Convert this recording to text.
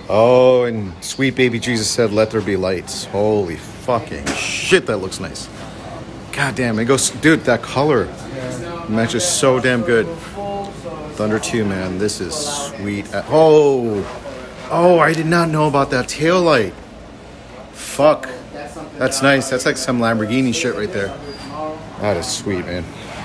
Oh, and sweet baby Jesus said, let there be lights. Holy fucking shit, that looks nice. God damn, it goes, dude, that color matches so damn good. Thunder 2, man, this is sweet. Oh, I did not know about that tail light. Fuck, that's nice. That's like some Lamborghini shit right there. That is sweet, man.